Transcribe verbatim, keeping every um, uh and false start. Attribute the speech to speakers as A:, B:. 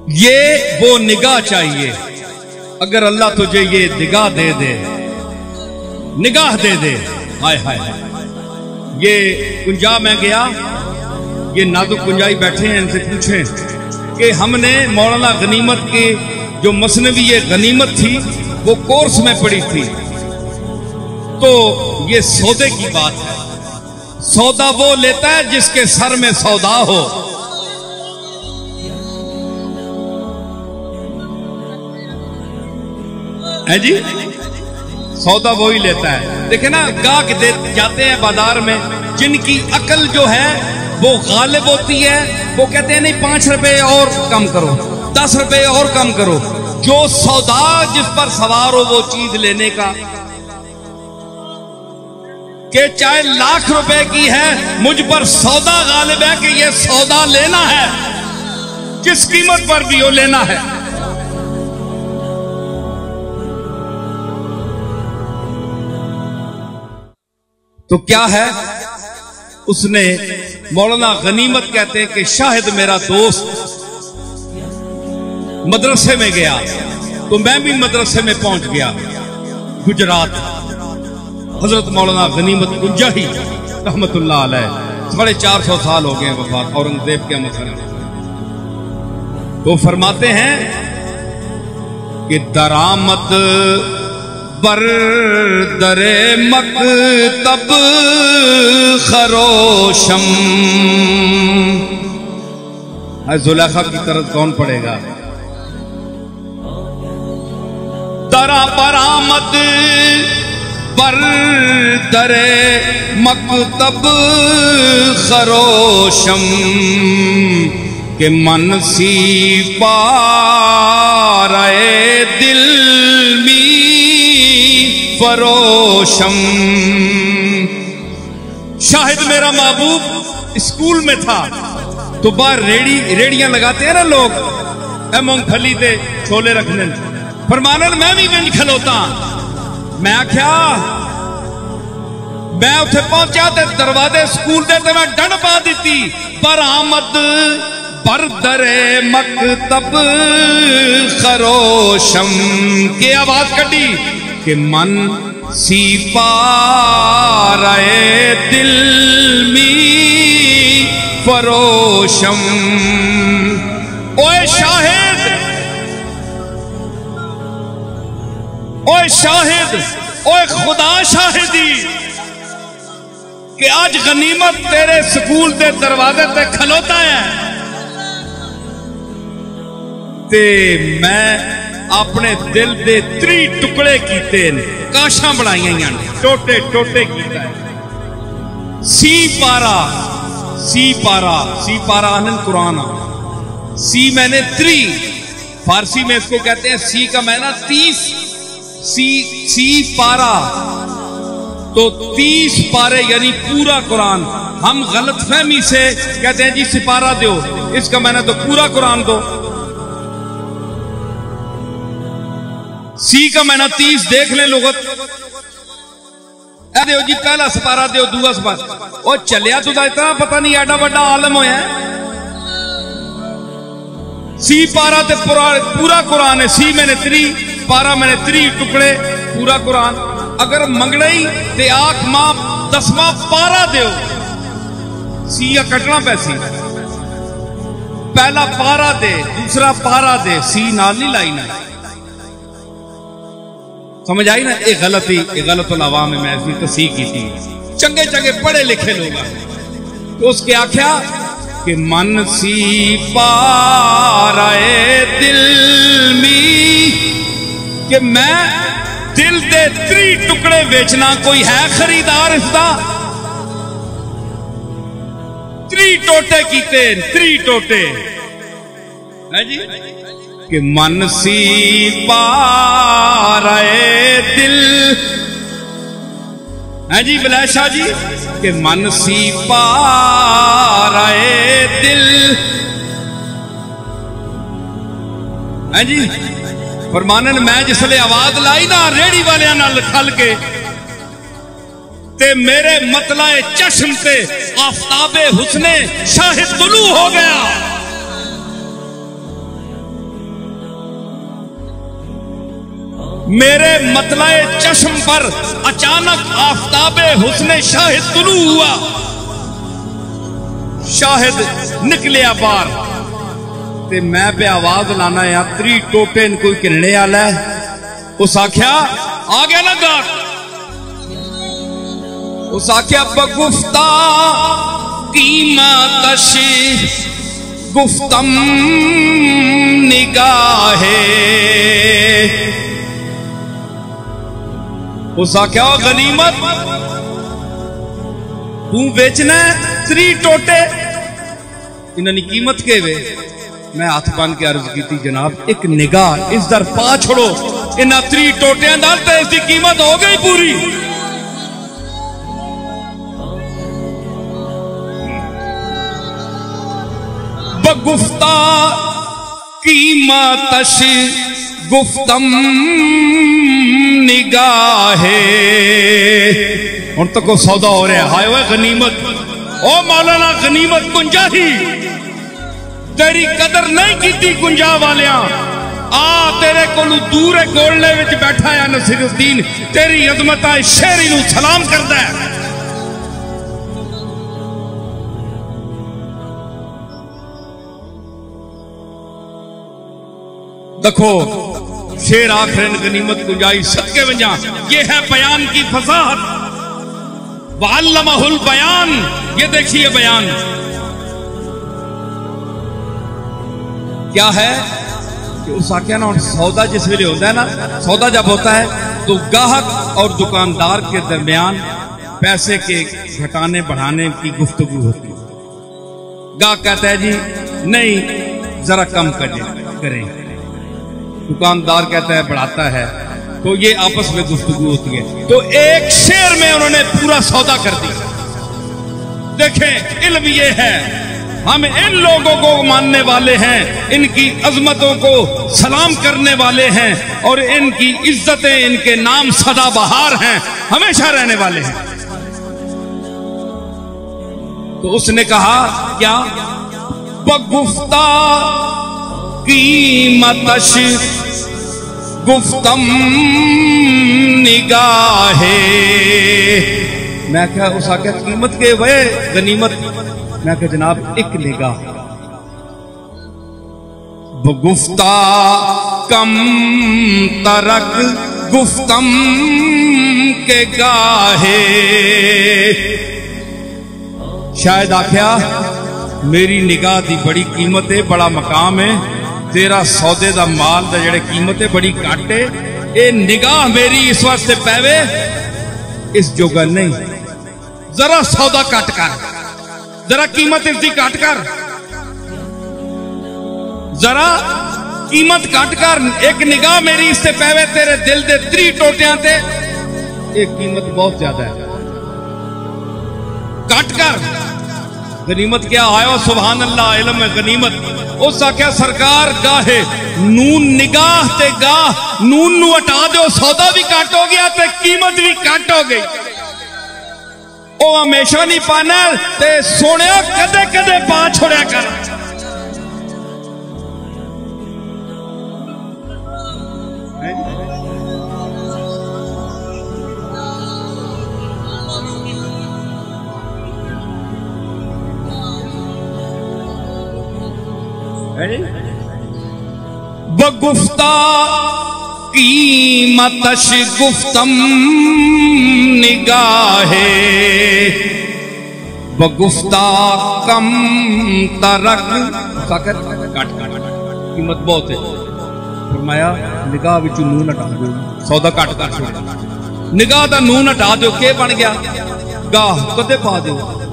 A: ये वो निगाह चाहिए। अगर अल्लाह तुझे ये निगाह दे दे, निगाह दे दे, हाय हाय हाय। ये कुंजा में गया, ये नाजुक कुंजाई बैठे हैं, इनसे पूछें कि हमने मौलाना गनीमत की जो मसनवी ये गनीमत थी वो कोर्स में पढ़ी थी, तो ये सौदे की बात है। सौदा वो लेता है जिसके सर में सौदा हो। है जी, सौदा वो ही लेता है। देखे ना, गाहक दे जाते हैं बाजार में, जिनकी अकल जो है वो गालिब होती है, वो कहते हैं नहीं पांच रुपए और कम करो, दस रुपए और कम करो। जो सौदा जिस पर सवार हो वो चीज लेने का, कि चाहे लाख रुपए की है, मुझ पर सौदा गालिब है कि ये सौदा लेना है, किस कीमत पर भी हो लेना है। तो क्या है, उसने मौलाना गनीमत कहते हैं कि शाहिद मेरा दोस्त मदरसे में गया, तो मैं भी मदरसे में पहुंच गया गुजरात। हजरत मौलाना गनीमत कुंजाही रहमतुल्लाह अलैह, साढ़े चार सौ साल हो गए वफात, औरंगजेब के मसले। तो फरमाते हैं कि दरामद बर दरे मकतब खरोशम। जुलेखा की तरफ कौन पड़ेगा? दरा बरामद बर दरे मकतब खरोशम के मन सी पारे दिल मी फरोशम। शाहिद मेरा महबूब स्कूल में था, तो बाहर रेड़ी रेड़ियां लगाते हैं ना लोग, मूंगफली दे छोले रखने। फरमानन मैं भी बिंज खलोता, मैं क्या मैं उथे पहुंचा ते दरवाजे स्कूल दे ते मैं डंड पा दी, पर आमद बर दरे मकतब खरोशम की आवाज कटी कि मन सी पारे दिल मी फरोशम। ओए शाहिद, ओए शाहिद, ओए खुदा शाहिदी कि आज गनीमत तेरे स्कूल के दरवाजे ते खलोता है, ते मैं अपने दिल दे त्री टुकड़े कीते, काशा बनाइया, टोटे टोटे किया। सी पारा, सी पारा, सी पारा आनंद कुरान, सी मैंने त्री, फारसी में इसको कहते हैं सी का मैना तीस, सी सी पारा तो तीस पारे यानी पूरा कुरान। हम गलतफहमी से कहते हैं जी सिपारा दो, इसका मैंने तो पूरा कुरान दो। सी का मैंने तीस, देख ले लोगत दो जी, पहला सिपारा दो, दूसरा सिपारा। और चलिया तुझा इतना पता नहीं एडा बड़ा आलम होया। सी पारा ते पूरा पूरा कुरान है, सी मैंने त्री, पारा मैंने त्री टुकड़े, पूरा कुरान। अगर मंगड़ई ते आख मां दसवां पारा दो, सी या कटना पैसी, पहला पारा दे, दूसरा पारा दे, सी नाल नहीं लाई ना। समझ आई ना? एक गलती, एक गलत अवाम में ऐसी तस्हीह की थी, चंगे चंगे पढ़े लिखे लोग। तो उसके आख्या कि मन सी पाराए दिल मी, कि मैं दिल दे त्री टुकड़े बेचना, कोई है खरीदार इसका? त्री टोटे कीते, त्री टोटे है जी, कि मन सी पाराए दिल है जी बिलाशा जी, कि मन सी पाराए दिल है जी। फरमानन मैं जिसले आवाज लाई ना रेड़ी वाले नाल खल के, ते मेरे मतलाए चश्म से आफ्ताबे हुस्ने शाहिद तुलू हो गया। मेरे मतलाए चश्म पर अचानक आफताबे हुस्ने शाहिद तुलू हुआ। शाहिद निकलिया बार ते मैं पे आवाज लाना या त्री टोटे कोई किरने आला है। उस आख्या आ गया ना गाक। उस आख्या बगुफ्ता कीमतश गुफ्तम निगाहे। उस आख्या गनीमत तू बेचना त्री टोटे इन्होंने कीमत के वे। मैं हाथ बन के अर्ज की जनाब एक निगाह इस दर पा छोड़ो इन्हों त्री टोटियां नाल ते इसकी कीमत हो गई पूरी। बगुफ्ता कीमतश गुफ्तम निगाहे। हुण तक तो सौदा हो रहा है। हाय वे गनीमत ओ मौलाना गनीमत गुंजा ही तेरी कदर नहीं की गुंजा वालिया। आ तेरे को दूर गोलने विच बैठा है नसीरुद्दीन तेरी अजमत शेरी नू सलाम करदा है। देखो शेर आखिर गनीमत गुंजाई सदके वजा। ये है बयान की फसाहत। वअल्लमहुल बयान। ये देखिए बयान क्या है कि उस आख्या ना सौदा जिस वेले होता है ना, सौदा जब होता है तो गाहक और दुकानदार के दरमियान पैसे के घटाने बढ़ाने की गुफ्तगू होती है। गाहक कहता है जी नहीं जरा कम करें करें, दुकानदार कहता है बढ़ाता है, तो ये आपस में गुफ्तगू होती है। तो एक शेर में उन्होंने पूरा सौदा कर दिया। देखें इल्म ये है हम इन लोगों को मानने वाले हैं, इनकी अजमतों को सलाम करने वाले हैं और इनकी इज्जतें इनके नाम सदाबहार हैं, हमेशा रहने वाले हैं। तो उसने कहा क्या बगुफ्ता कीमतश गुफ्तम निगाहे। मैं क्या उस आख्या कीमत के वे गनीमत। मैं क्या जनाब एक निगाह। बगुफ्ता कम तरक गुफ्तम के गाहे। शायद आख्या मेरी निगाह दी बड़ी कीमत है, बड़ा मकाम है, तेरा सौदे दा माल दा जेड़े कीमत है बड़ी घट है, ये निगाह मेरी इस वास्ते पैवे इस जोगा नहीं। जरा सौदा कट कर, जरा कीमत इसकी कट कर, जरा कीमत कट कर। एक निगाह मेरी इससे पैवे तेरे दिल दे त्री टोटियां ते एक कीमत बहुत ज्यादा है, कट कर। गनीमत क्या आयो सुभान अल्लाह इल्म है गनीमत। उस आख्या सरकार गाहे नून निगाह ते गाह नून नू हटा दो, सौदा भी कट हो गया ते कीमत भी कट हो गई। ओ हमेशा नहीं पाना ते सोने कदे कदे पा छोड़िया कर। बगुफ्ता कीमतश गुफ्तम निगाहे। बगुफ्ता कम तरक कट कट कीमत बहुत है। फरमाया निगाह विच नून हटा दो, सौदा कट कर छोड़, निगाह दा नून हटा दो। के बन गया गाह कदे पा दो।